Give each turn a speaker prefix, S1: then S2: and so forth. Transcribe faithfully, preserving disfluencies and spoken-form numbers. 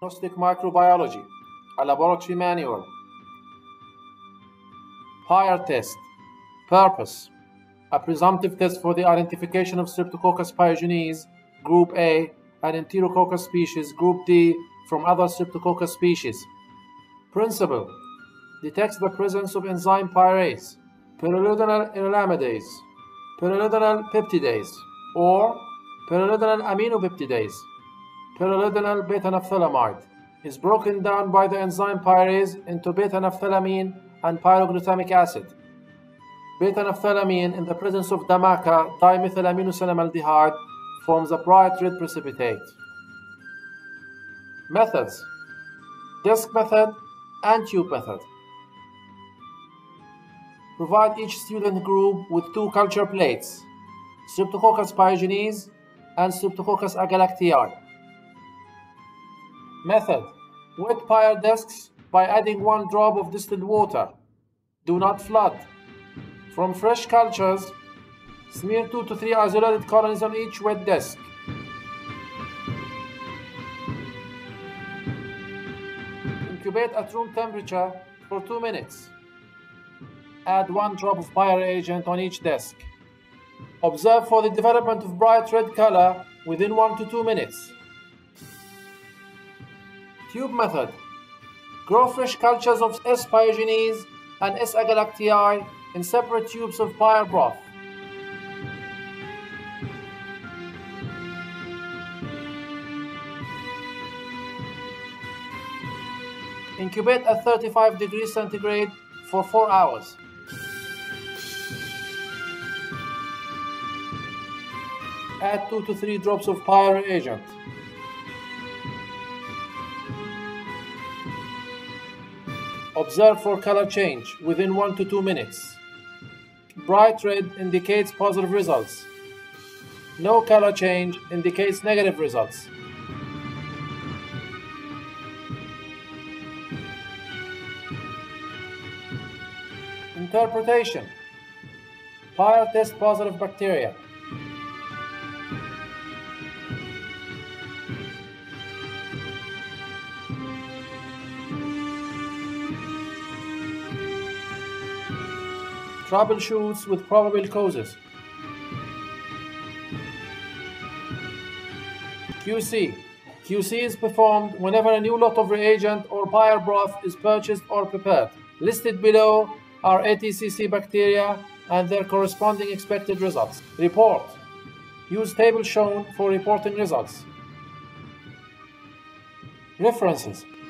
S1: Diagnostic Microbiology, a laboratory manual. P Y R test. Purpose: a presumptive test for the identification of Streptococcus pyogenes, Group A, and Enterococcus species, Group D, from other Streptococcus species. Principle: detects the presence of enzyme pyrase, pyrrolidinal iramidase, pyrrolidinal peptidase, or pyrrolidinal aminopeptidase. Pyrrolidinal beta-naphthalamide is broken down by the enzyme pyrase into beta-naphthalamine and pyroglutamic acid. Beta-naphthalamine, in the presence of DMACA, dimethylaminocinnamaldehyde, forms a bright red precipitate. Methods: desk method and tube method. Provide each student group with two culture plates, Streptococcus pyogenes and Streptococcus agalactiae. Method: wet P Y R desks by adding one drop of distilled water. Do not flood. From fresh cultures, smear two to three isolated colonies on each wet desk. Incubate at room temperature for two minutes. Add one drop of P Y R agent on each desk. Observe for the development of bright red color within one to two minutes. Tube method: grow fresh cultures of S. pyogenes and S. agalactiae in separate tubes of P Y R broth. Incubate at thirty-five degrees centigrade for four hours. Add two to three drops of P Y R agent. Observe for color change within one to two minutes. Bright red indicates positive results. No color change indicates negative results. Interpretation: P Y R test positive bacteria. Troubleshoots with probable causes. Q C. Q C is performed whenever a new lot of reagent or P Y R broth is purchased or prepared. Listed below are A T C C bacteria and their corresponding expected results. Report. Use table shown for reporting results. References.